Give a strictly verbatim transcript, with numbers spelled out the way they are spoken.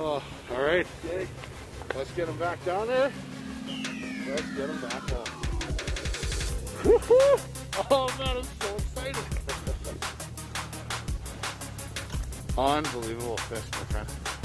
Oh, all right. Okay. Let's get him back down there. Let's get him back on. Woohoo! Oh man, I'm so excited. Unbelievable fish, my friend.